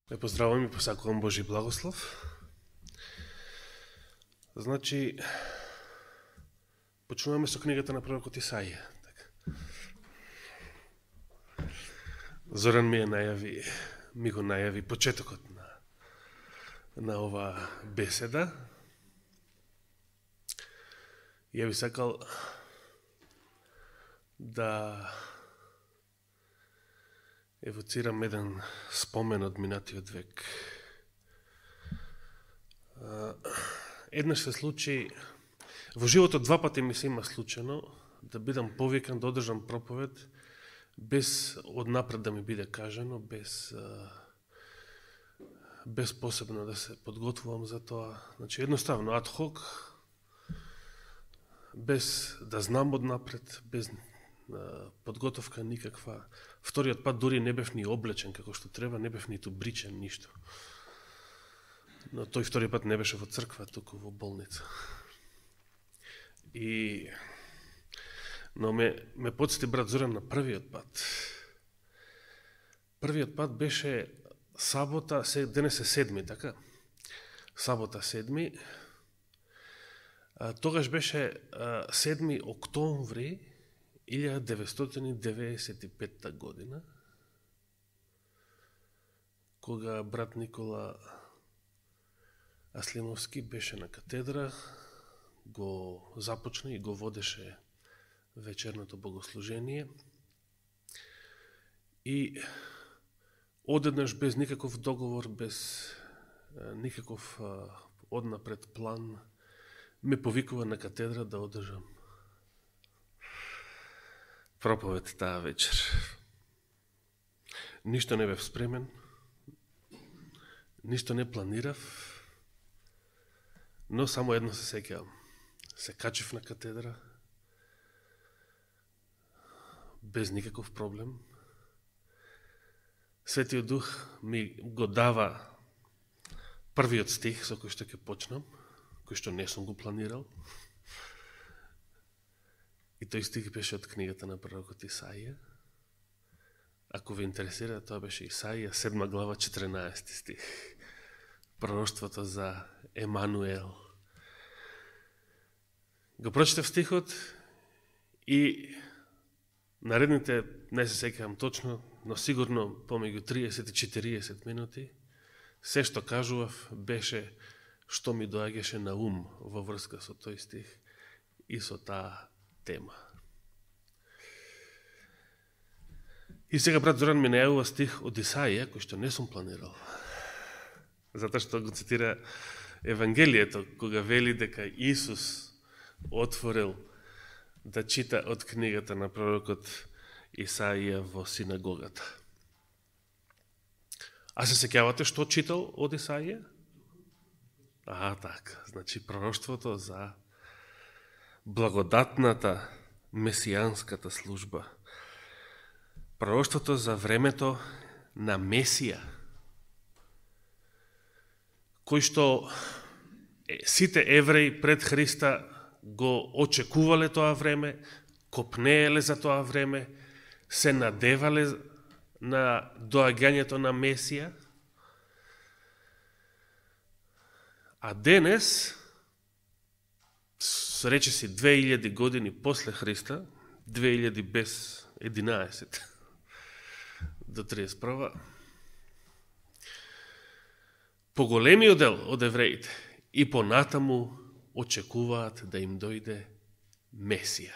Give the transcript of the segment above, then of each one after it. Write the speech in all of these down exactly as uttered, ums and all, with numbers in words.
Ве поздравувам и посакувам Божи благослов. Значи, почнуваме со книгата на пророкот Исаија. Зоран ми ја најави, ми го најави почетокот на, на ова беседа. Ја би сакал да евоцирам еден спомен од минатиот век. Еднаш се случи, во животот два пати ми се има случено да бидам повикан да одржам проповед без однапред да ми биде кажано, без, без посебно да се подготвувам за тоа. Значи едноставно, ад хок, без да знам однапред, без подготовка никаква. Вториот пат дури не бев ни облечен како што треба, не бев ниту бричен, ништо. Но тој втори пат не беше во црква, туку во болница. И но ме, ме подсети брат Зоран на првиот пат. Првиот пат беше сабота, денес е седми, така? Сабота седми. А, тогаш беше а, седми октомври илјада деветстотини деветдесет и петта година, кога брат Никола Аслимовски беше на катедра, го започна и го водеше вечерното богослужение. И одеднаш без никаков договор, без никаков однапред план, ме повикува на катедра да одржам проповед таа вечер. Ништо не бев спремен, ништо не планирав, но само едно се сеќавам. Се качив на катедра, без никаков проблем. Светиот Дух ми го дава првиот стих со кој што ќе почнам, кој што не сум го планирал. И тој стих беше од книгата на пророкот Исаија. Ако ве интересира, тоа беше Исаија, седма глава, четиренаесети стих. Пророштвото за Емануел. Го прочитав стихот и наредните, не се сеќавам точно, но сигурно помеѓу триесет и четириесет минути, се што кажував беше што ми доаѓаше на ум во врска со тој стих и со таа тема. И сега брат Зоран ми најавува стих од Исаија, кој што не сум планирал. Затоа што го цитира Евангелието, кога вели дека Исус отворил да чита од книгата на пророкот Исаија во синагогата. А се сеќавате што читал од Исаија? А, така, значи пророштвото за благодатната месијанската служба. Пророштвото за времето на Месија, кој што сите евреи пред Христа го очекувале тоа време, копнееле за тоа време, се надевале на доаѓањето на Месија. А денес, рече си две илјади години после Христа, две илјади без единаесет до триесет и прва, поголемиот дел од евреите и понатаму очекуваат да им дојде Месија.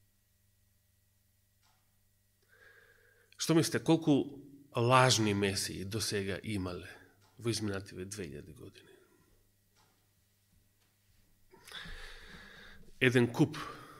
Што мислите, колку лажни месии до сега имале во изминативе две илјади години? Еден куп.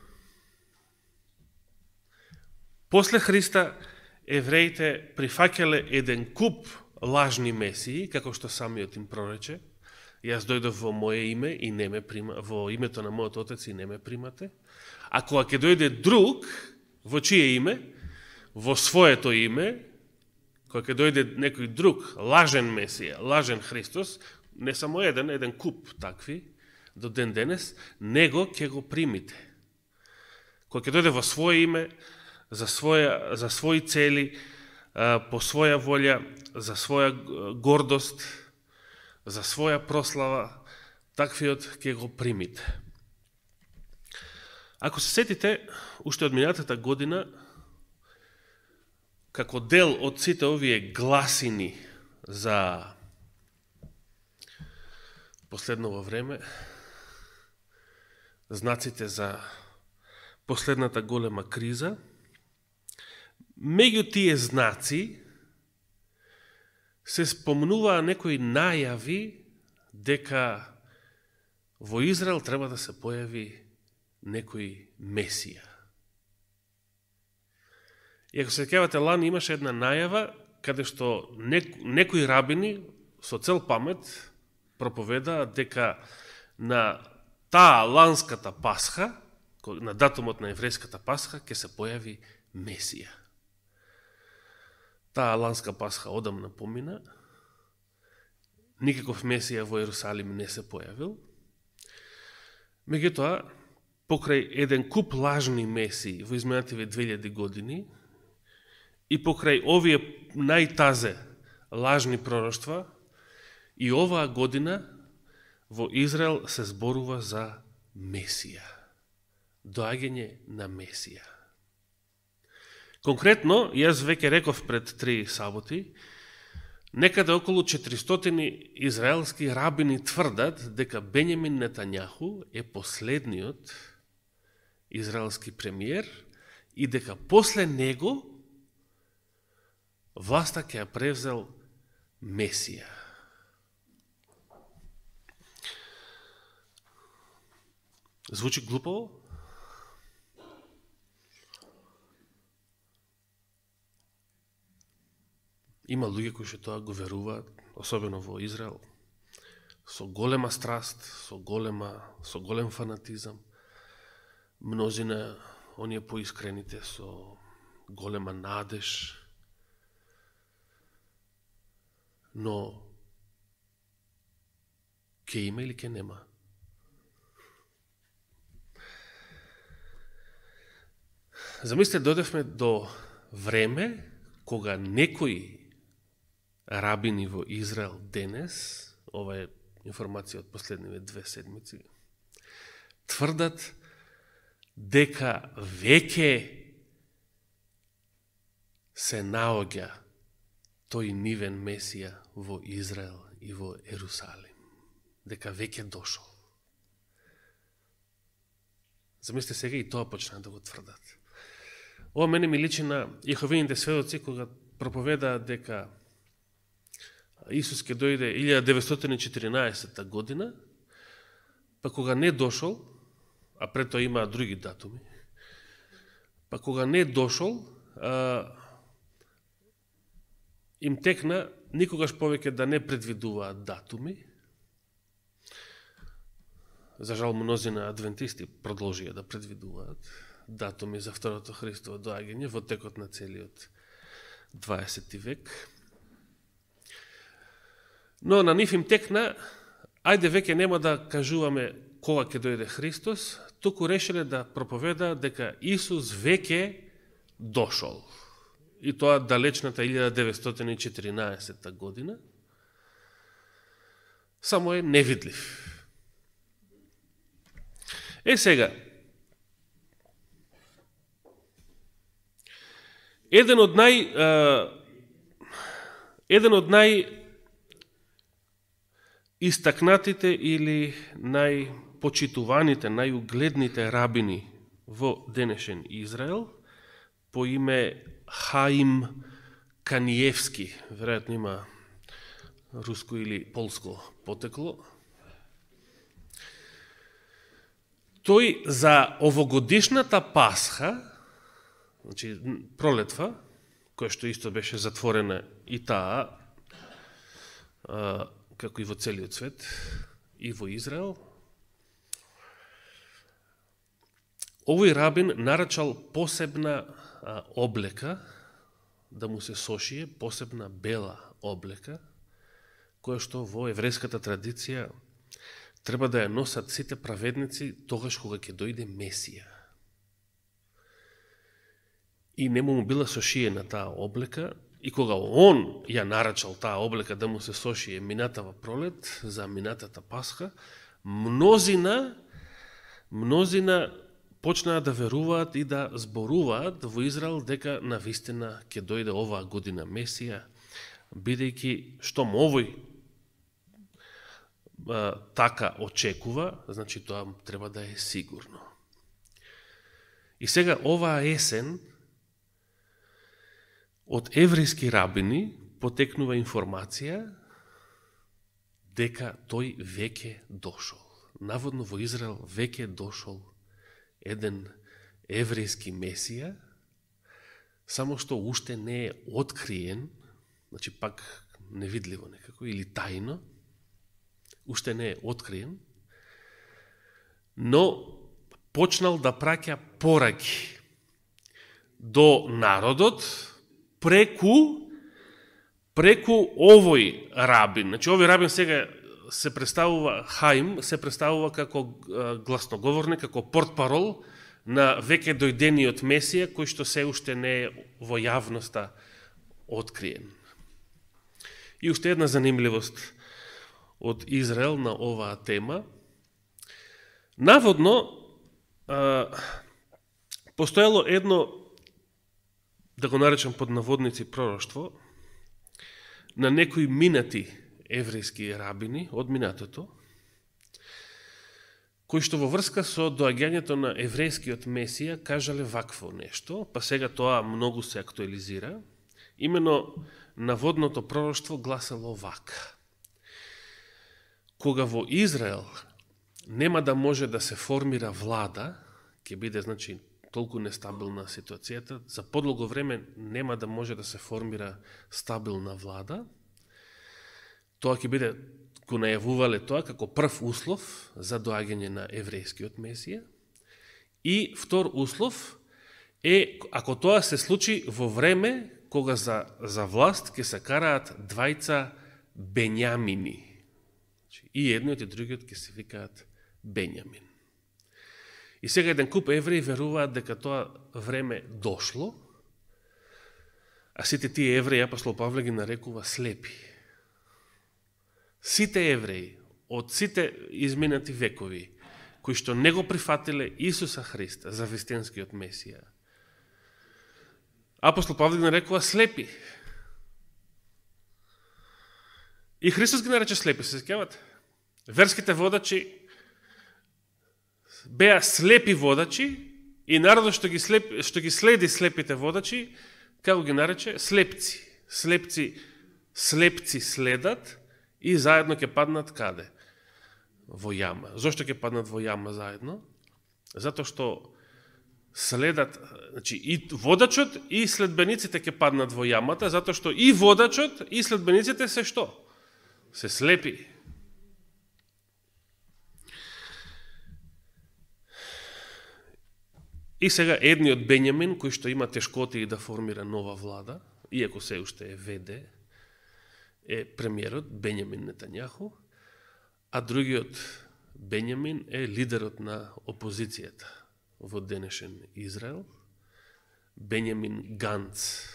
После Христа евреите прифаќале еден куп лажни месии, како што самиот им прорече. Јас дојдов во моје име и не ме прима, во името на мојот отец и не ме примате. А кога ќе дојде друг, во чие име? Во своето име, кога ќе дојде некој друг, лажен месија, лажен Христос, не само еден, еден куп такви, до ден денес, него ќе го примите. Кога ќе дојде во свое име, за, своја, за своји цели, по своја волја, за своја гордост, за своја прослава, таквиот ќе го примите. Ако се сетите, уште од минатата година, како дел од сите овие гласини за последново време, знаците за последната голема криза, меѓу тие знаци се спомнуваа некои најави дека во Израел треба да се појави некој Месија. И ако се сеќавате, лани имаше една најава каде што некои рабини со цел памет проповедаат дека на таа ланската Пасха, на датумот на еврејската Пасха, ќе се појави Месија. Таа ланска Пасха одамна помина, никаков Месија во Ерусалим не се појавил. Меѓутоа, покрај еден куп лажни месии во изминативе две илјади години и покрај овие најтазе лажни пророштва, и оваа година во Израел се зборува за Месија. Доаѓање на Месија. Конкретно, јас веќе реков пред три саботи, некаде околу четиристотини израелски рабини тврдат дека Бенјамин Нетањаху е последниот израелски премиер и дека после него власта ќе ја превзел Месија. Звучи глупаво? Има луѓе кои што тоа го веруваат, особено во Израел, со голема страст, со голема, со голем фанатизам. Мнозина, оние поискрените, со голема надеж. Но, ке има или ке нема? Замислите, дојдевме до време кога некои рабини во Израел денес, ова е информација од последниве две седмици, тврдат дека веќе се наоѓа тој нивен Месија во Израел и во Ерусалим. Дека веќе дошол. Замислите сега и тоа почна да го тврдат. Ова мене ми личи на Јеховините сведоци кога проповедаат дека Исус ќе дојде илјада деветстотини и четиринаесетта година, па кога не дошол, а пред тоа има други датуми, па кога не дошол, а, им текна никогаш повеќе да не предвидуваат датуми. За жал, мнозина адвентисти продолжија да предвидуваат датуми за второто Христово доаѓање во текот на целиот дваесети век. Но на нив им текна, ајде веќе нема да кажуваме кога ќе дојде Христос, туку решиле да проповедаат дека Исус веќе дошол. И тоа далечната илјада деветстотини и четиринаесетта година, само е невидлив. Е сега, еден од нај еден од нај истакнатите или најпочитуваните, најугледните рабини во денешен Израел, по име Хаим Каниевски, веројатно има руско или полско потекло, тој за овогодишната Пасха, значи пролетва, која што исто беше затворена и таа, како и во целиот свет, и во Израел, овој рабин нарачал посебна а, облека, да му се сошие, посебна бела облека, која што во еврејската традиција треба да ја носат сите праведници тогаш кога ќе дојде Месија. И нему му била сошиена таа облека И кога он ја нарачал таа облека да му се сошие минатава пролет, за минатата Пасха, мнозина, мнозина почнаа да веруваат и да зборуваат во Израел дека навистина ќе дојде оваа година Месија, бидејќи штом овој а, така очекува, значи тоа треба да е сигурно. И сега оваа есен од еврејски рабини потекнува информација дека тој веќе дошол. Наводно во Израел веќе дошол еден еврејски Месија, само што уште не е откриен, значи пак невидливо некако, или тајно, уште не е откриен, но почнал да праќа пораки до народот преку преку овој рабин. Значи овој рабин сега се представува Хаим, се представува како гласноговорник, како портпарол на веќе дојдениот Месија, кој што се уште не е во јавноста откриен. И уште една занимливост од Израел на оваа тема. Наводно, а, постоело едно, да го наречам под наводници, пророштво на некои минати еврејски рабини од минатото, кои што во врска со доаѓањето на еврејскиот Месија кажале вакво нешто, па сега тоа многу се актуализира. Имено наводното пророштво гласело вака: кога во Израел нема да може да се формира влада, ќе биде, значи, толку нестабилна ситуацијата, за подлого време нема да може да се формира стабилна влада, тоа ќе биде, го најавувале тоа како прв услов за доаѓање на еврејскиот Месија. И втор услов е, ако тоа се случи во време кога за, за власт ќе се караат двајца Бенјамини. И едниот и другиот ќе се викаат Бенјамин. И сега еден куп евреи веруваат дека тоа време дошло, а сите тие евреи апостол Павле ги нарекува слепи. Сите евреи од сите изминати векови кои што не го прифатиле Исуса Христа за вистинскиот Месија, апостол Павле ги нарекува слепи. И Христос ги нарече слепи, се сеќавате? Верските водачи беа слепи водачи и народот што ги, слеп, што ги следи слепите водачи, како ги нарече? Слепци. Слепци, слепци следат и заедно ќе паднат каде? Во јама. Зошто ќе паднат во јама заедно? Затоа што следат, значи и водачот и следбениците ќе паднат во јамата, затоа што и водачот и следбениците се што? Се слепи. И сега едниот Бенјамин, кој што има тешкоти да формира нова влада, иако се уште е ВД, е премиерот Бенјамин Нетањаху, а другиот Бенјамин е лидерот на опозицијата во денешен Израел, Бенјамин Ганц.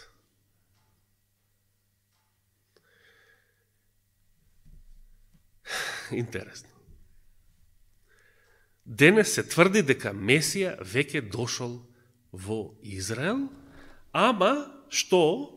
Интересно. Денес се тврди дека Месија веќе дошол во Израел, ама што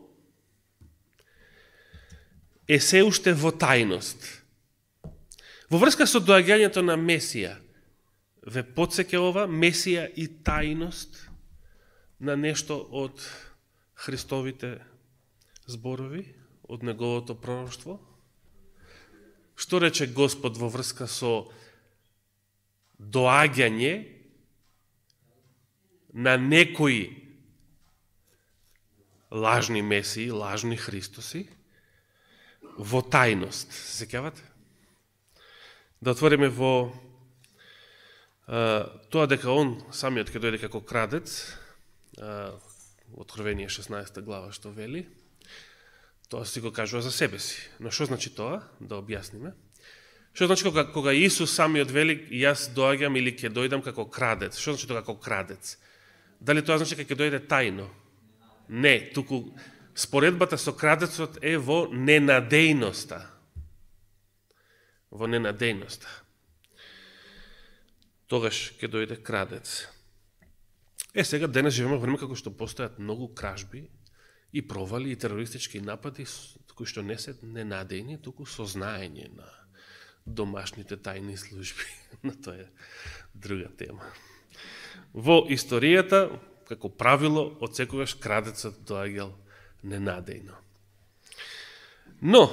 е се уште во тајност. Во врска со доаѓањето на Месија, ве потсеќа ова Месија и тајност на нешто од Христовите зборови, од неговото пророштво? Што рече Господ во врска со доаѓање на некои лажни месии, лажни Христоси во тајност? Се сеќавате? Да отвориме во а, тоа дека он самиот ќе дојде како крадец, а, Откровение шеснаесета глава што вели. Тоа си го кажува за себе си. Но што значи тоа? Да објасниме. Што значи кога, кога Исус самиот вели јас доаѓам или ќе дојдам како крадец? Што значи тоа како крадец? Дали тоа значи дека ќе дојде тајно? Не, туку споредбата со крадецот е во ненадејноста. Во ненадејноста. Тогаш ќе дојде крадец. Е, сега денес живееме во време како што постојат многу кражби и провали и терористички напади кои што не се ненадејни, туку со знаење на домашните тајни служби. Но тоа е друга тема. Во историјата, како правило, одсекогаш крадецот доаѓал ненадејно. Но,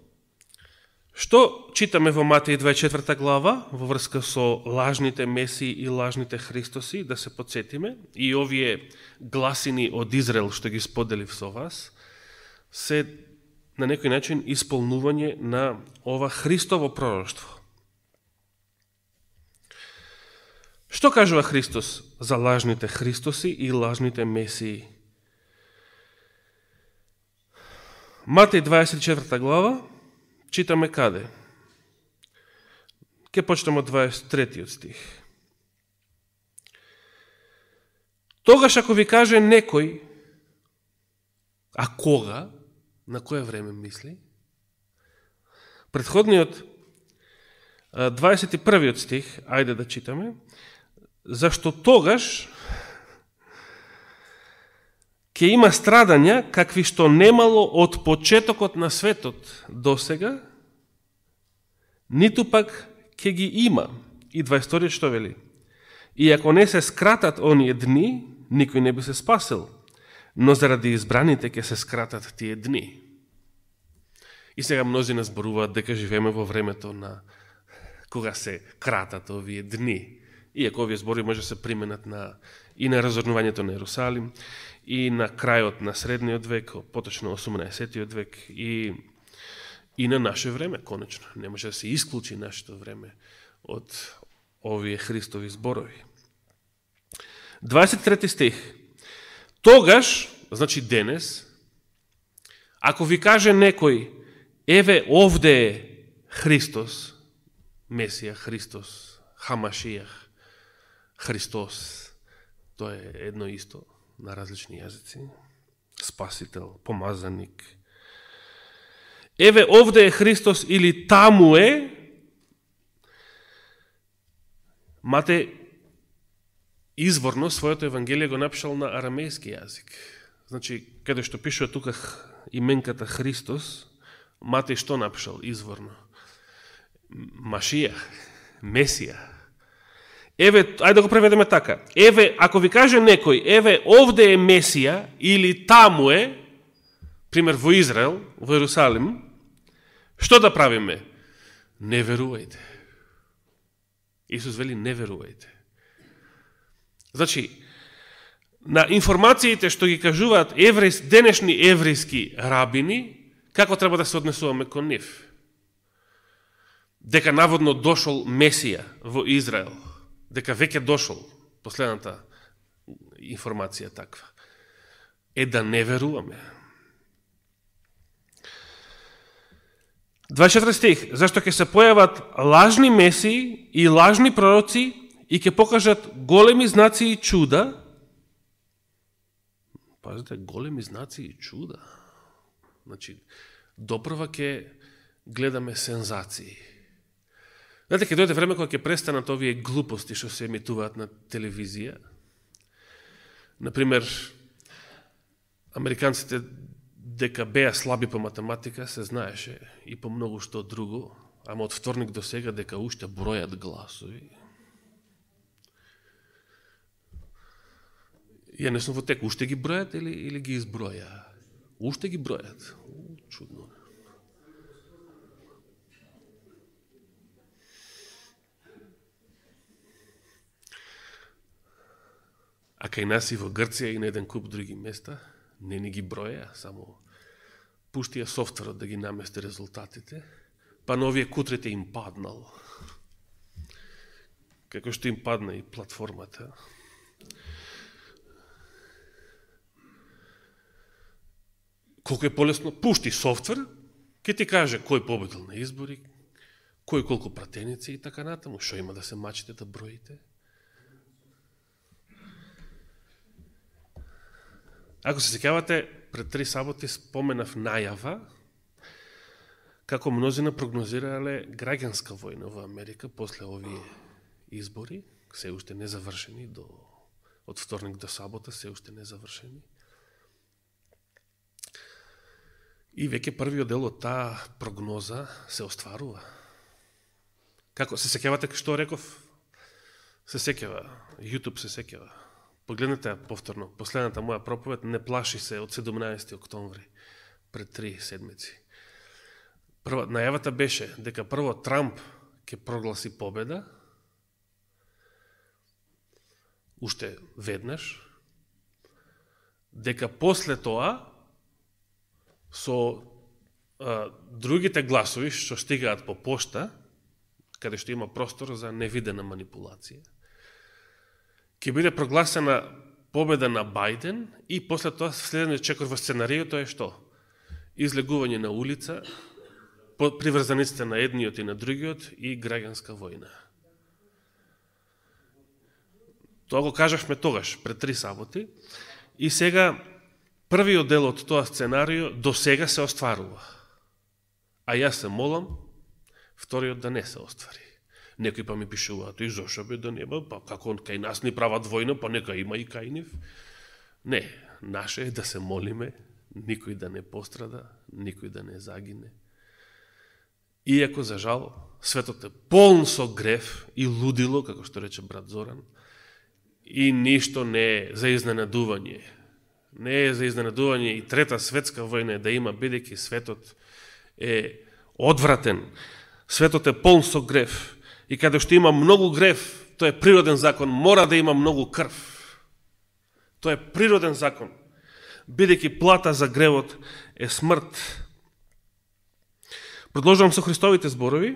што читаме во Матеј дваесет и четврта глава, во врска со лажните месии и лажните Христоси, да се подсетиме, и овие гласини од Израел што ги споделив со вас, се на некој начин исполнување на ова Христово пророштво. Што кажува Христос за лажните Христоси и лажните месии? Матеј дваесет и четврта глава, читаме каде? Ке почнеме од дваесет и третиот стих. Тогаш ако ви каже некој, а кога, на кое време мисли? Предходниот дваесет и првиот стих, ајде да читаме, зашто тогаш ќе има страдања какви што немало од почетокот на светот досега, ниту пак ќе ги има. И дваесет и вториот што вели? И ако не се скратат оние дни, никој не би се спасил, но заради избраните ќе се скратат тие дни. И сега мнози нас зборуваат дека живееме во времето на кога се кратат овие дни. Иако овие збори може да се применат на, и на разорнувањето на Ерусалим, и на крајот на средниот век, поточно осумнаесеттиот век, и, и на наше време, конечно. Не може да се исклучи нашето време од овие Христови зборови. дваесет и трети стих. Тогаш, значи денес, ако ви каже некој, еве овде е Христос, Месија, Христос, Хамашијах, Христос, тоа е едно исто на различни јазици, Спасител, помазаник. Еве овде е Христос или таму е, Мате изворно своето Евангелие го напишал на арамејски јазик. Значи, каде што пишува тука именката Христос, Матеј што напишал изворно? Машија, Месија. Еве, ајде да го преведеме така. Еве, ако ви каже некој, еве овде е Месија или таму е, пример во Израел, во Ерусалим, што да правиме? Не верувајте. Исус вели не верувајте. Значи, на информациите што ги кажуваат еврејс, денешни еврејски рабини, како треба да се однесуваме кон нив? Дека наводно дошол Месија во Израел, дека веќе дошол, последната информација таква, е да не веруваме. дваесет и четврти стих, зашто ќе се појават лажни месии и лажни пророци и ќе покажат големи знаци и чуда. Пазите, големи знаци и чуда. Значи, допрва ќе гледаме сензации. Знаете, ќе дојде време кога ќе престанат овие глупости што се емитуваат на телевизија. Например, американците дека беа слаби по математика, се знаеше и по многу што друго, ама од вторник до сега дека уште бројат гласови. Ја не сум во тек, уште ги бројат или, или ги изброја? Уште ги бројат. Чудно. А кај нас и во Грција и на еден куп други места, не ни ги броја, само пуштија софтверот да ги намести резултатите, па на овие кутрите им паднал. Како што им падна и платформата. Колко е полесно, пушти софтвер, ке ти каже кој победил на избори, кој колку пратеници и така натаму, шо има да се мачите да броите. Ако се сеќавате, пред три саботи споменав најава, како мнозина прогнозирале граѓанска војна во Америка после овие избори, се уште не завршени, до, од вторник до сабота се уште не завршени. И веќе првиот дел од таа прогноза се остварува. Како се сеќавате што реков? Се сеќава, YouTube се сеќава. Погледнете повторно, последната моја проповед не плаши се од седумнаесети октомври, пред три седмици. Прва, најавата беше дека прво Трамп ќе прогласи победа, уште веднаш, дека после тоа со а, другите гласови што стигаат по пошта, каде што има простор за невидена манипулација, ќе биде прогласена победа на Бајден и после тоа следниот чекор во сценариото е што? Излегување на улица, приврзаниците на едниот и на другиот и граѓанска војна. Тоа го кажавме тогаш, пред три саботи, и сега првиот дел од тоа сценарио до сега се остварува. А јас се молам, вториот да не се оствари. Некои па ми пишуваат, и зошто бе да нема, па како кај нас ни прават војна, па нека има и кај нив. Не, наше е да се молиме, никој да не пострада, никој да не загине. Иако, за жал, светот е полн со грев и лудило, како што рече брат Зоран, и ништо не е за изненадување. Не е за изненадување и трета светска војна да има, бидејќи светот е одвратен. Светот е полн со грев. И каде што има многу грев, тоа е природен закон, мора да има многу крв. Тоа е природен закон. Бидејќи плата за гревот е смрт. Продолжувам со Христовите зборови.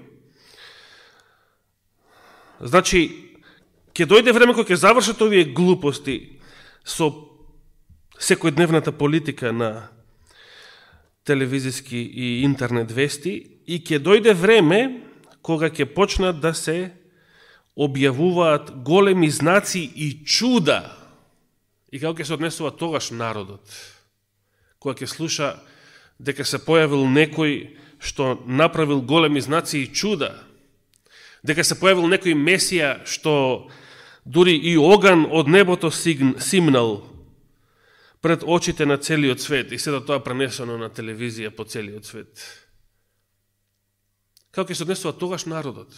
Значи, ќе дојде време кога ќе завршат овие глупости со секојдневната политика на телевизиски и интернет вести и ќе дојде време кога ќе почнат да се објавуваат големи знаци и чуда. И како ќе се однесува тогаш народот? Кога ќе слуша дека се појавил некој што направил големи знаци и чуда, дека се појавил некој Месија што дури и оган од небото симнал пред очите на целиот свет и сето тоа пренесено на телевизија по целиот свет. Како ќе се однесува тогаш народот?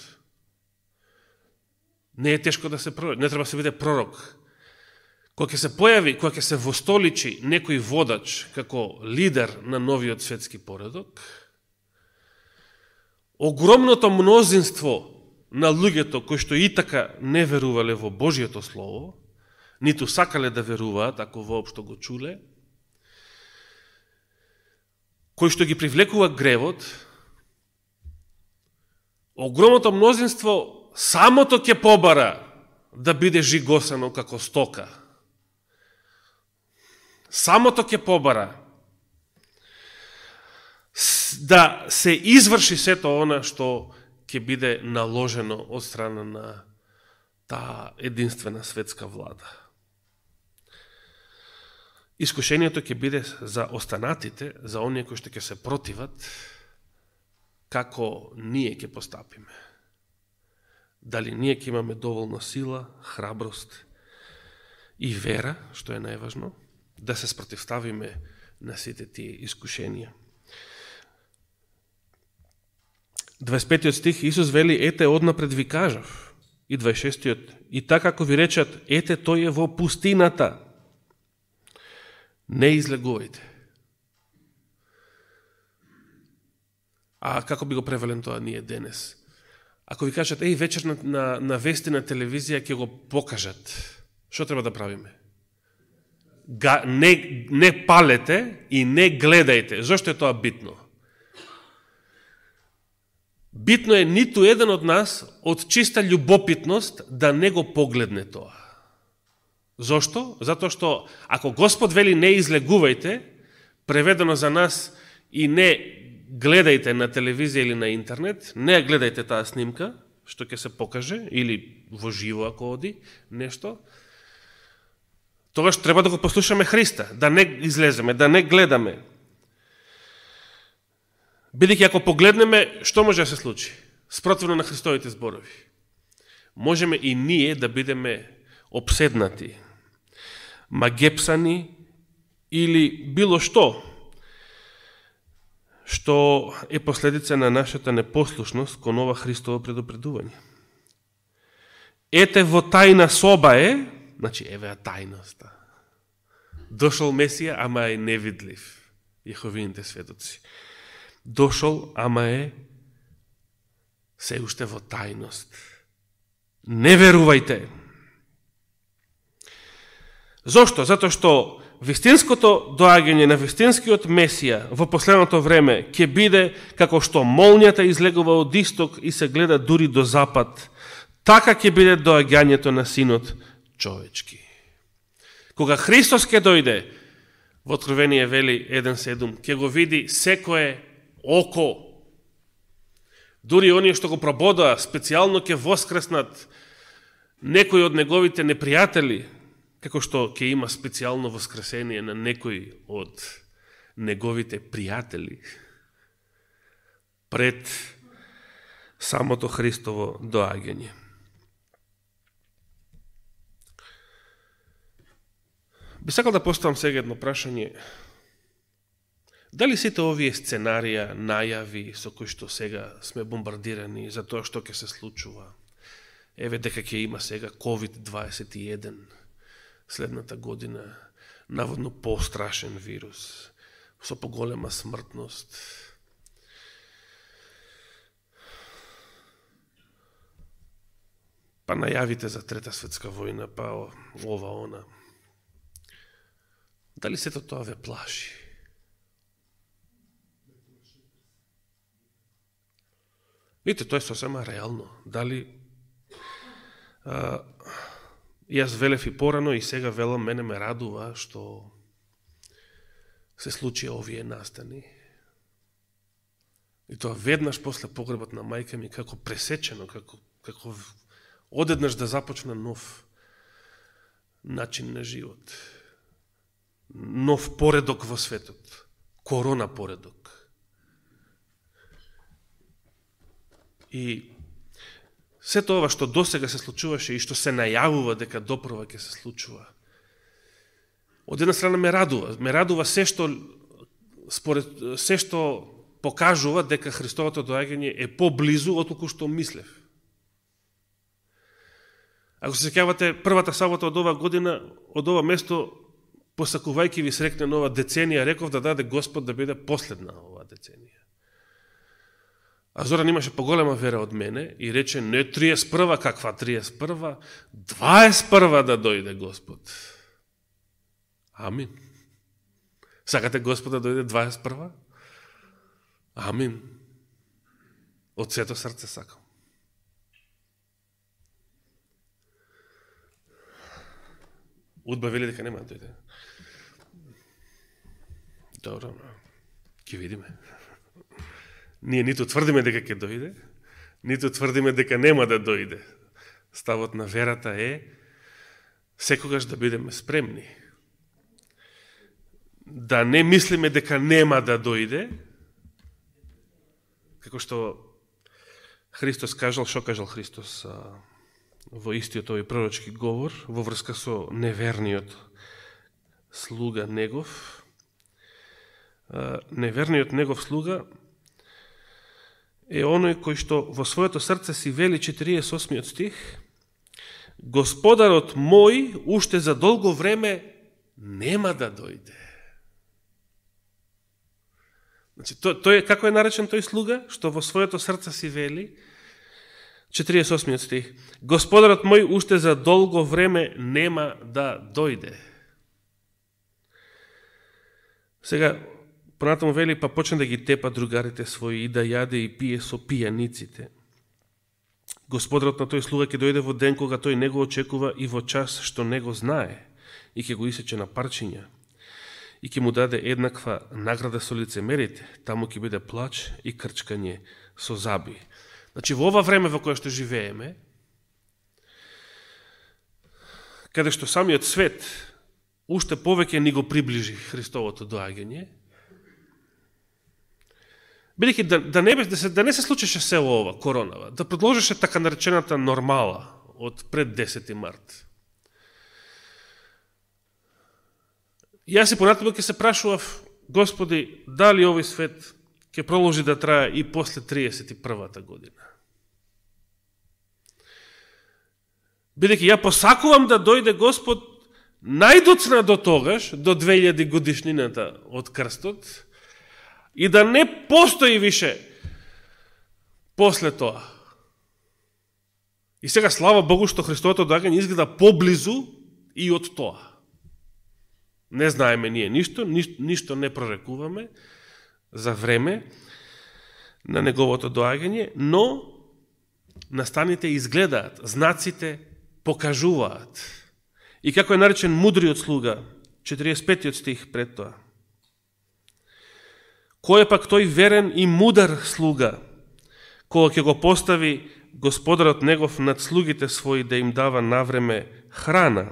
Не е тешко да се пророк, не треба да се биде пророк. Кога ќе се појави, кога ќе се востоличи некој водач како лидер на новиот светски поредок, огромното мнозинство на луѓето кои што и така не верувале во Божието Слово, ниту сакале да веруваат, ако воопшто го чуле, кои што ги привлекува гревот, огромното мнозинство самото ќе побара да биде жигосано како стока. Самото ќе побара да се изврши сето она што ќе биде наложено од страна на таа единствена светска влада. Искушението ќе биде за останатите, за оние кои што ќе се противат, како ние ќе постапиме. Дали ние ќе имаме доволно сила, храброст и вера, што е најважно, да се спротивставиме на сите тие искушенија. дваесет петиот стих, Исус вели, ете, однапред ви кажав. И дваесет шестиот, и така како ви речат, ете, тој е во пустината. Не излегувајте. А како би го превелен тоа ние денес? Ако ви кажат, еј, вечер на, на, на вести на телевизија ќе го покажат, што треба да правиме? Га, не, не палете и не гледајте. Зошто е тоа битно? Битно е ниту еден од нас од чиста љубопитност да не го погледне тоа. Зошто? Затоа што ако Господ вели не излегувајте, преведено за нас и не гледајте на телевизија или на интернет, не гледајте таа снимка, што ќе се покаже, или во живо ако оди, нешто, тогаш треба да го послушаме Христа, да не излеземе, да не гледаме. Бидејќи ако погледнеме, што може да се случи? Спротивно на Христовите зборови. Можеме и ние да бидеме обседнати, магепсани или било што, што е последица на нашата непослушност кон ова Христово предупредување. Ете во тајна соба е, значи еве тајноста. Дошол Месија, ама е невидлив, Јеховините светоци. Дошол, ама е се уште во тајност. Не верувајте. Зошто? Зато што вистинското доаѓање на вистинскиот Месија во последното време ќе биде како што молњата излегува од исток и се гледа дури до запад. Така ќе биде доаѓањето на Синот човечки. Кога Христос ќе дојде, во Откровение вели еден седум, ќе го види секое око. Дури оние што го прободаа, специјално ќе воскреснат некои од неговите непријатели, како што ќе има специјално воскресение на некои од неговите пријатели пред самото Христово доаѓање. Би сакал да поставам сега едно прашање. Дали сите овие сценарија, најави со кои што сега сме бомбардирани за тоа што ќе се случува, еве дека ќе има сега ковид дваесет и еден следната година, наводно пострашен вирус, со поголема смртност. Па најавите за Трета светска војна, па ова, она. Дали сето тоа ве плаши? Видите, тоа е сосема реално. Дали а, јас велев и порано и сега велам, мене ме радува што се случи овие настани. И тоа веднаш после погребот на мајка ми, како пресечено, како, како одеднаш да започне нов начин на живот. Нов поредок во светот. Корона поредок. И сето ова што досега се случуваше и што се најавува дека допрва ќе се случува, од една страна ме радува. Ме радува се што, според, се што покажува дека Христовото доаѓање е поблизу отколку што мислев. Ако се сеќавате, првата сабота од ова година, од ова место, посакувајќи ви срекне нова деценија, реков да даде Господ да биде последна оваа деценија. А Зоран имаше поголема вера од мене и рече, не триесет прва, каква триесет прва, дваесет прва да дојде Господ. Амин. Сакате Господ да дојде дваесет прва? Амин. Од сето срце сакам. Удба вели дека нема да дојде. Добро, ќе видиме. Ние ниту тврдиме дека ќе дојде, ниту тврдиме дека нема да дојде. Ставот на верата е секогаш да бидеме спремни. Да не мислиме дека нема да дојде, како што Христос кажал, што кажал Христос а, во истиот овој пророчки говор, во врска со неверниот слуга негов. А, неверниот негов слуга е оној кој што во своето срце си вели четириесет и осмиот стих, Господарот мој уште за долго време нема да дојде. Значи, тој, тој, како е наречен тој слуга, што во своето срце си вели, четириесет и осмиот стих, Господарот мој уште за долго време нема да дојде. Сега, понатаму вели, па почне да ги тепа другарите своји и да јаде и пие со пијаниците. Господарот на тој слуга ќе дојде во ден кога тој не го очекува и во час што не го знае и ќе го исече на парчиња и ќе му даде еднаква награда со лицемерите, таму ќе биде плач и крчкање со заби. Значи, во ова време во кое што живееме, каде што самиот свет уште повеќе ни го приближи Христовото доаѓање. Бидејќи да, да, не, да, се, да не се случеше село ова, коронава, да продолжеше така наречената нормала од пред десети март. Јас и понатаму ќе се прашував, Господи, дали овој свет ќе продолжи да трае и после триесет и првата година? Бидејќи ја посакувам да дојде Господ најдоцна до тогаш, до две илјади годишнината од крстот, и да не постои више после тоа. И сега, слава Богу, што Христовото доаѓање изгледа поблизу и од тоа. Не знаеме ние ништо, ништо, ништо не прорекуваме за време на неговото доаѓање, но настаните изгледаат, знаците покажуваат. И како е наречен мудриот слуга, четиридесет и петиот стих пред тоа. Кој е пак тој верен и мудар слуга, кога ќе го постави Господарот негов над слугите своји да им дава навреме храна?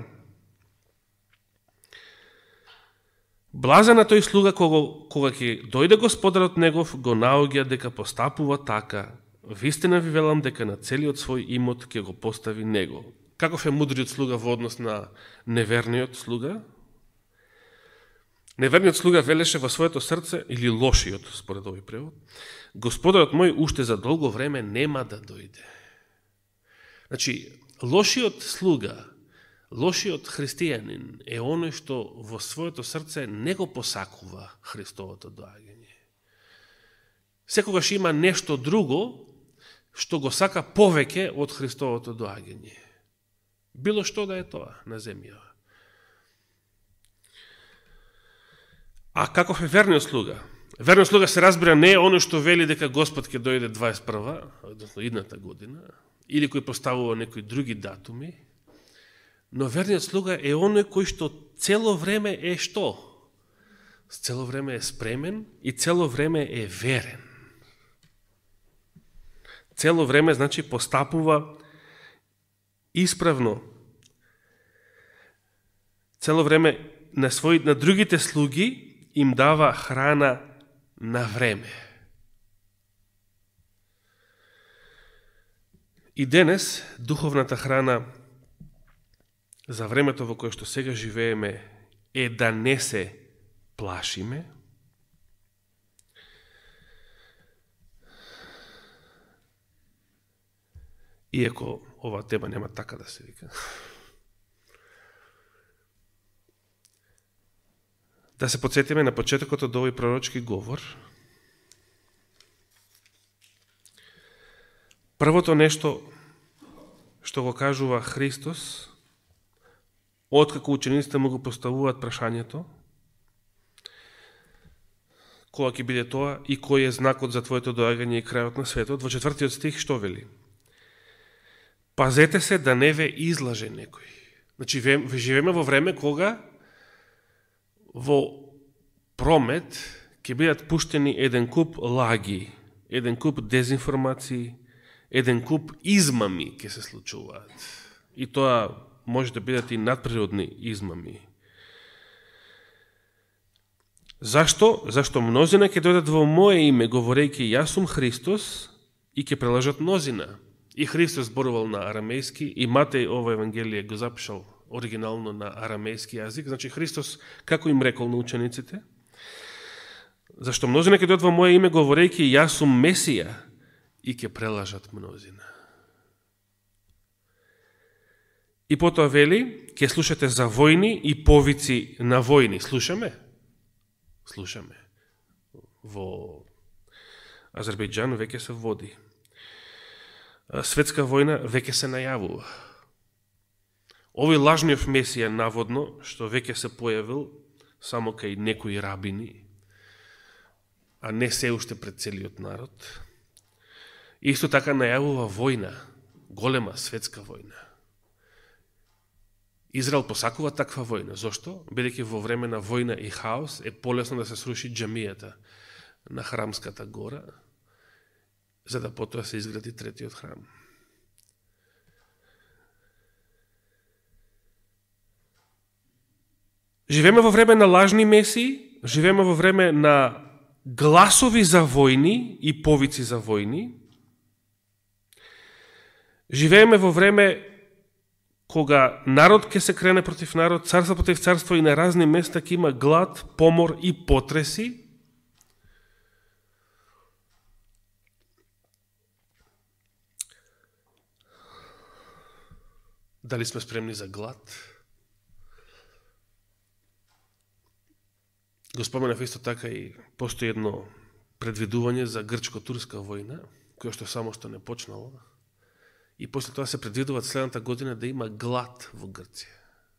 Блажен е тој слуга кога, кога ќе дојде Господарот негов, го наоѓа дека постапува така. Вистина ви велам дека на целиот свој имот ќе го постави него. Каков е мудриот слуга во однос на неверниот слуга? Неверниот слуга велеше во своето срце, или лошиот, според овој превод, Господарот мој уште за долго време нема да дојде. Значи, лошиот слуга, лошиот христијанин е оној што во своето срце не го посакува Христовото доаѓање. Секогаш има нешто друго што го сака повеќе од Христовото доаѓање. Било што да е тоа на земја. А каков е верниот слуга? Верниот слуга се разбира не е оној што вели дека Господ ќе дојде дваесет и прва, односно идната година, или кој поставува некои други датуми, но верниот слуга е оној кој што цело време е што? Цело време е спремен и цело време е верен. Цело време, значи, постапува исправно. Цело време на свој, на другите слуги им дава храна на време. И денес духовната храна за времето во кое што сега живееме е да не се плашиме, иако ова тема нема така да се вика. Да се подсетиме на почетокот од овој пророчки говор. Првото нешто што го кажува Христос, откако учениците му го поставуваат прашањето, кога ќе биде тоа и кој е знакот за твоето доаѓање и крајот на светот, во четвртиот стих што вели? Пазете се да не ве излаже некој. Значи, живееме во време кога во промет ќе бидат пуштени еден куп лаги, еден куп дезинформации, еден куп измами ќе се случуваат. И тоа може да бидат и надприродни измами. Зашто? Зашто мнозина ќе дојдат во моје име, говорејќи јас сум Христос, и ќе прелажат мнозина. И Христос зборувал на арамејски, и Матеј ово евангелие го запишал оригинално на арамејски јазик. Значи, Христос како им рекол на учениците? Зашто мнозина ќе дојдат во моје име, говорејќи јас сум Месија, и ќе прелажат мнозина. И потоа вели, ќе слушате за војни и повици на војни. Слушаме? Слушаме. Во Азербејџан веќе се води. Светска војна веќе се најавува. Овој лажниот Месија, наводно, што веќе се појавил само кај некои рабини, а не се уште пред целиот народ, исто така најавува војна, голема светска војна. Израел посакува таква војна. Зошто? Бидејќи во време на војна и хаос е полесно да се сруши џамијата на Храмската гора, за да потоа се изгради третиот храм. Живееме во време на лажни месии, живееме во време на гласови за војни и повици за војни. Живееме во време кога народ ќе се крене против народ, царство против царство и на разни места ќе има глад, помор и потреси. Дали сме спремни за глад? Го споменав исто така и постои едно предвидување за грчко-турска војна, која што само што не почнала. И после тоа се предвидуваат следната година да има глад во Грција.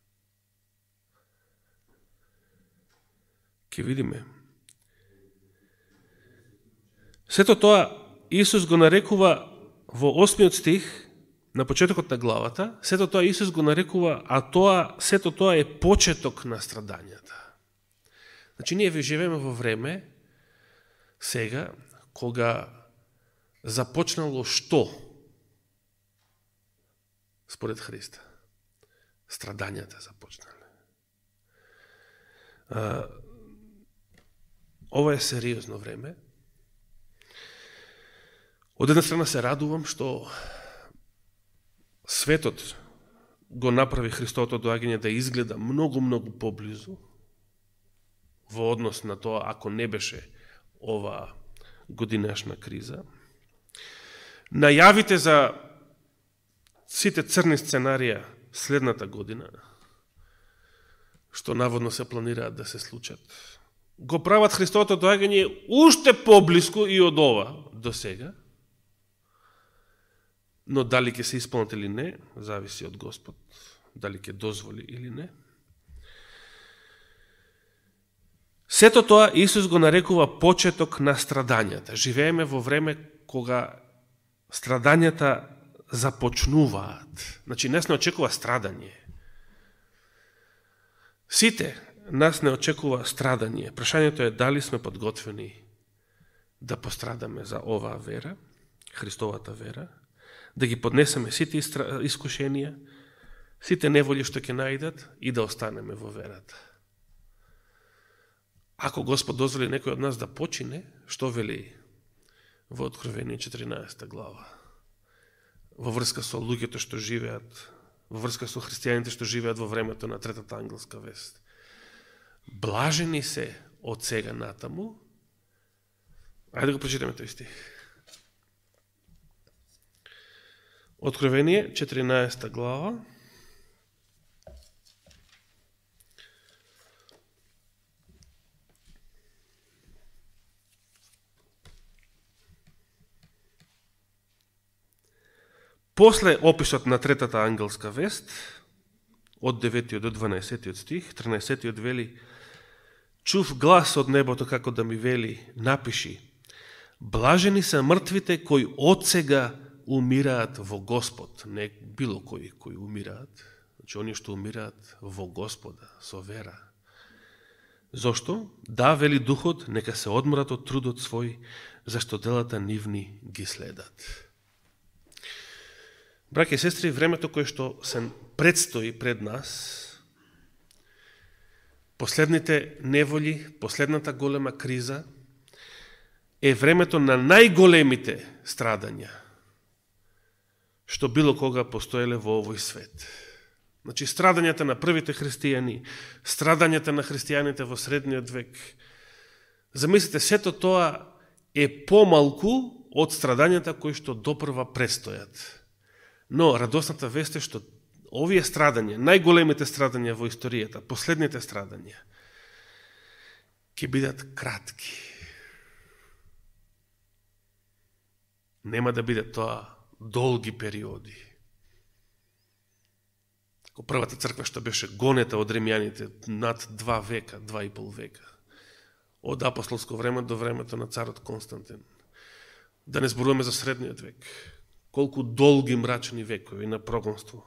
Ке видиме. Сето тоа Исус го нарекува во осмиот стих, на почетокот на главата, сето тоа Исус го нарекува, а тоа, сето тоа е почеток на страдањата. Значи, ние живееме во време, сега, кога започнало што? Според Христа. Страдањата започнале. А, ова е сериозно време. Од една страна се радувам што светот го направи Христовото доаѓање да изгледа многу-многу поблизу во однос на тоа ако не беше ова годинашна криза. Најавите за сите црни сценарија следната година, што наводно се планираат да се случат, го прават Христовото доаѓање уште поблиску и од ова до сега, но дали ќе се исполнат или не, зависи од Господ, дали ќе дозволи или не. Сето тоа Исус го нарекува почеток на страдањата. Живееме во време кога страдањата започнуваат. Значи, нас не очекува страдање. Сите нас не очекува страдање. Прашањето е дали сме подготвени да пострадаме за оваа вера, Христовата вера, да ги поднесеме сите искушенија, сите неволи што ќе најдат и да останеме во верата. Ако Господ дозволи некој од нас да почине, што вели во Откровение четиринаесета глава? Во врска со луѓето што живеат, во врска со христијаните што живеат во времето на третата ангелска вест. Блажени се од сега натаму. Ајде го прочитаме тој стих. Откровение четиринаесета глава. После описот на третата ангелска вест, од деветиот до дванаесеттиот стих, тринаесеттиот вели: чув глас од небото како да ми вели, напиши: блажени се мртвите кои од сега умираат во Господ. Не било кои кои умираат, значи они што умираат во Господа, со вера. Зошто? Да, вели Духот, нека се одморат од трудот свој, зашто делата нивни ги следат. Браќи и сестри, времето кое што се предстои пред нас, последните неволи, последната голема криза, е времето на најголемите страдања што било кога постоеле во овој свет. Значи, страдањата на првите христијани, страдањата на христијаните во средниот век. Замислите, сето тоа е помалку од страдањата кои што допрва престојат. Но радосната вест е што овие страдања, најголемите страдања во историјата, последните страдања, ќе бидат кратки. Нема да биде тоа долги периоди. Ко првата црква што беше гонета од римјаните над два века, два и пол века, од апостолско време до времето на царот Константин. Да не зборуваме за средниот век. Колку долги мрачни векови на прогонство.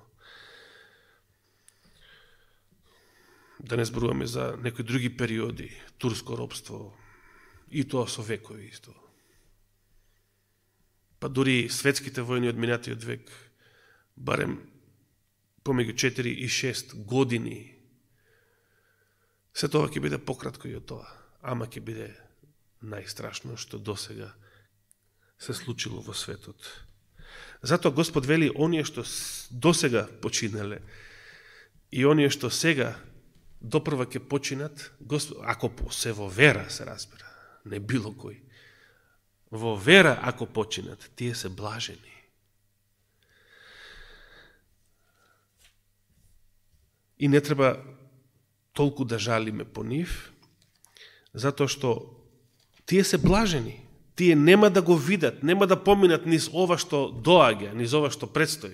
Да не зборуваме за некои други периоди, турско робство, и тоа со векови исто. Па дури светските војни од минатиот век, барем помеѓу четири и шест години, Се тоа ќе биде пократко и од тоа, ама ќе биде најстрашно што досега се случило во светот. Затоа Господ вели, оние што досега починале и оние што сега допрва ќе починат, ако се во вера се разбира, не било кој, во вера ако починат, тие се блажени. И не треба толку да жалиме по нив, затоа што тие се блажени. Тие нема да го видат, нема да поминат низ ова што доаѓа, низ ова што предстои.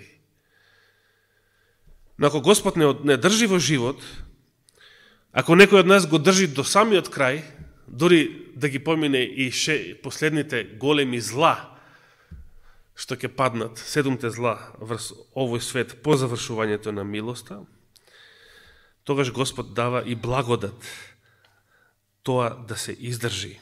Но ако Господ не, не држи во живот, ако некој од нас го држи до самиот крај, дори да ги помине и ше, последните големи зла, што ќе паднат, седумте зла врз овој свет по завршувањето на милоста, тогаш Господ дава и благодат тоа да се издржи.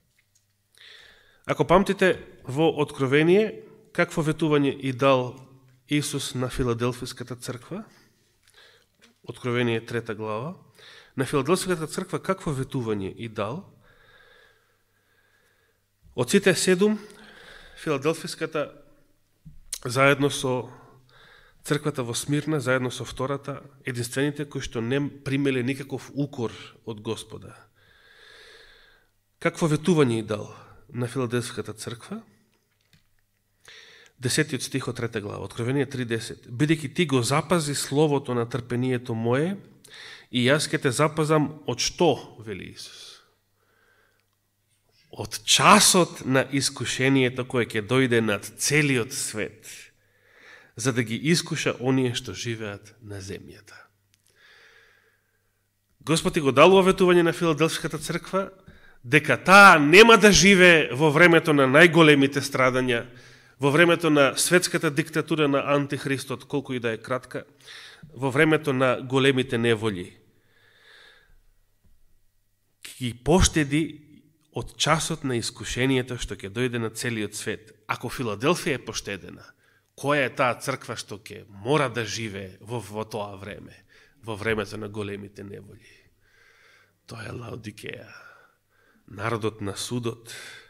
Ако памтите во Откровение, какво ветување и дал Исус на Филаделфиската црква? Откровение трета глава. На Филаделфиската црква какво ветување и дал? Од сите седум, Филаделфиската заедно со црквата во Смирна, заедно со втората, единствените кои што не примеле никаков укор од Господа. Какво ветување и дал на Филаделфската црква? Десетиот стих од трета глава, Откровение три десет. Бидејќи ти го запази словото на трпението мое, и јас ке те запазам од што, вели Исус? Од часот на искушението кое ќе дојде над целиот свет, за да ги искуша оние што живеат на земјата. Господ го дал ветување на Филаделфската црква, дека таа нема да живее во времето на најголемите страдања, во времето на светската диктатура на Антихристот, колку и да е кратка, во времето на големите неволји. Ги поштеди од часот на искушението што ќе дојде на целиот свет. Ако Филаделфија е поштедена, која е таа црква што ќе мора да живее во, во тоа време, во времето на големите неволји? Тоа е Лаодикеја, народот на судот.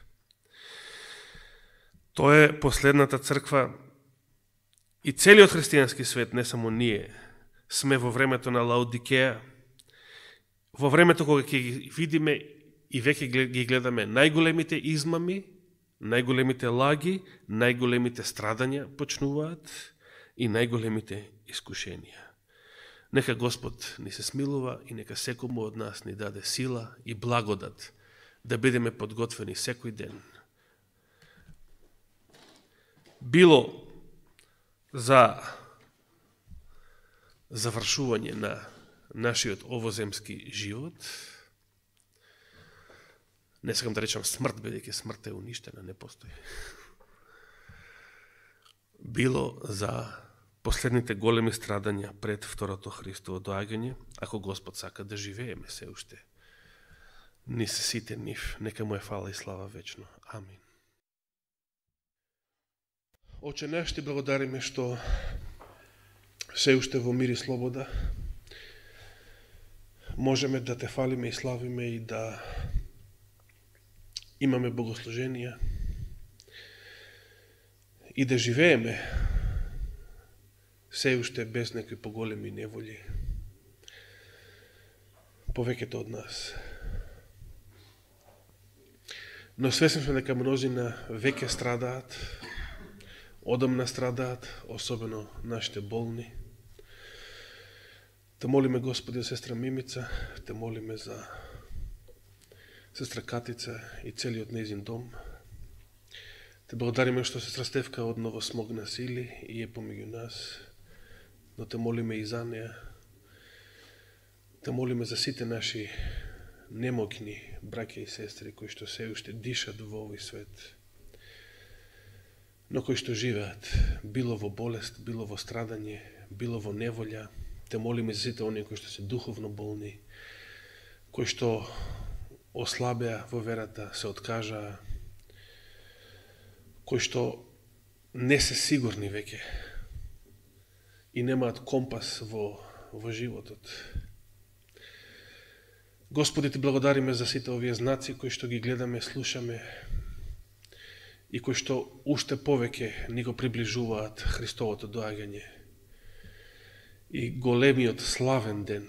Тоа е последната црква и целиот христијански свет, не само ние, сме во времето на Лаодикеја, во времето кога ќе ги видиме и веќе ги гледаме најголемите измами, најголемите лаги, најголемите страдања почнуваат и најголемите искушенија. Нека Господ ни се смилува и нека секому од нас ни даде сила и благодат да бидеме подготвени секој ден. Било за завршување на нашиот овоземски живот, не сакам да речам смрт, бидејќи смрт е уништена, не постои. Било за последните големи страдања пред второто Христово доаѓање, ако Господ сака да живееме се уште низ сите нив, нека му е фала и слава вечно. Амин. Оче наш, ти благодариме што се уште во мир и слобода можеме да те фалиме и славиме и да имаме богослуженија и да живееме се уште без некои поголеми неволји повеќето од нас. Но свесни сме дека мнозина веќе страдаат, одамна страдаат, особено нашите болни. Те молиме, Господи, за сестра Мимица, те молиме за сестра Катица и целиот нејзин дом. Те благодариме што сестра Стефка одново смогна сили и е помеѓу нас, но те молиме и за неја. Те молиме за сите наши немокни браќа и сестри кои што се уште дишат во овој свет, но кои што живеат било во болест, било во страдање, било во неволја. Те молиме за сите оние кои што се духовно болни, кои што ослабеа во верата, се откажаа, кои што не се сигурни веќе и немаат компас во, во животот. Господи, Ти благодариме за сите овие знаци кои што ги гледаме, слушаме и кои што уште повеќе ни го приближуваат Христовото доаѓање и големиот славен ден.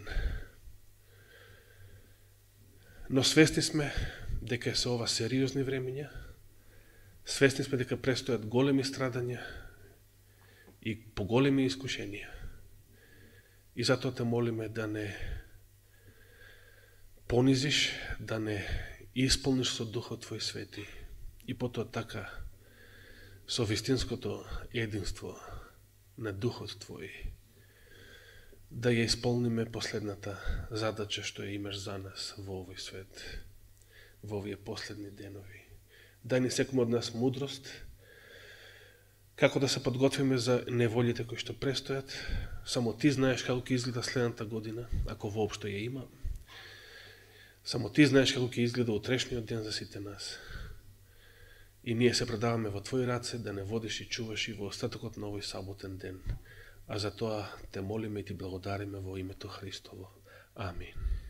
Но свесни сме дека се ова сериозни времења, свесни сме дека престојат големи страдања и поголеми искушенија. И затоа те молиме да не понизиш, да не исполниш со Духот Твој свети и потоа така со вистинското единство на Духот Твој да ја исполниме последната задача што ја имаш за нас во овој свет, во овие последни денови. Дај ни секој од нас мудрост како да се подготвиме за неволите кои што престојат. Само Ти знаеш како ќе изгледа следната година, ако воопшто ја има. Само Ти знаеш како ќе изгледа утрешниот ден за сите нас. И ние се предаваме во Твои раце да не водиш и чуваш и во остатокот на овој саботен ден. А за тоа те молиме и Ти благодариме во името Христово. Амин.